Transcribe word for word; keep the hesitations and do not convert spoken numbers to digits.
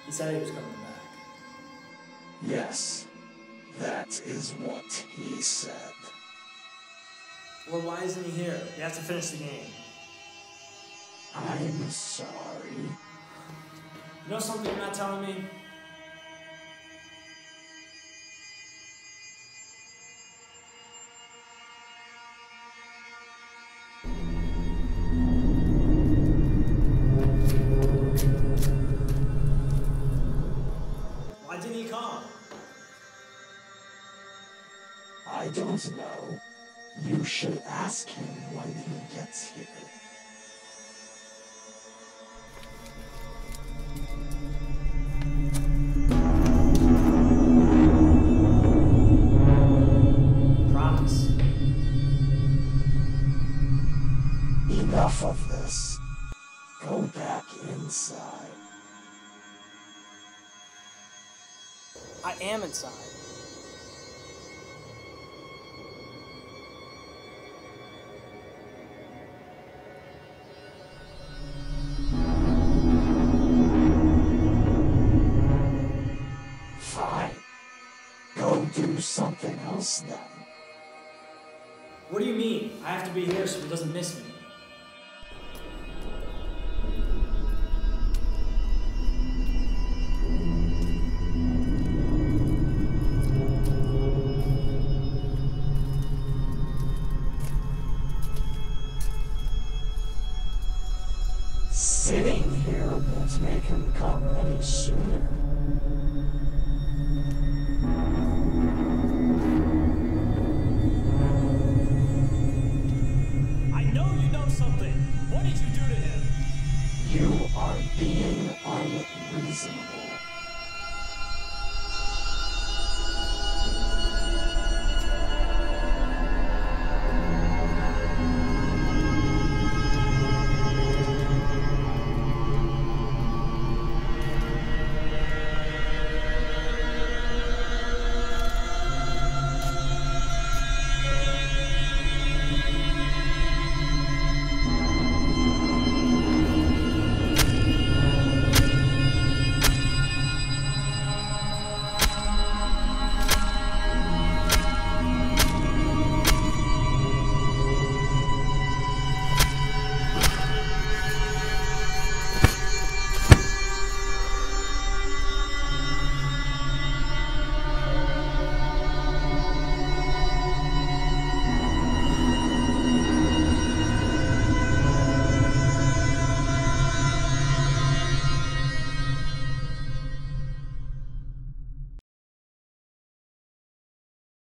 He said he was coming back. Yes, that is what he said. Well, why isn't he here? We have to finish the game. I'm sorry. You know something you're not telling me? Why didn't he come? I don't know. You should ask him when he gets here. Promise. Enough of this. Go back inside. I am inside. Fine. Go do something else then. What do you mean? I have to be here so he doesn't miss me. Sitting here won't make him come any sooner. I know you know something. What did you do to him? You are being unreasonable.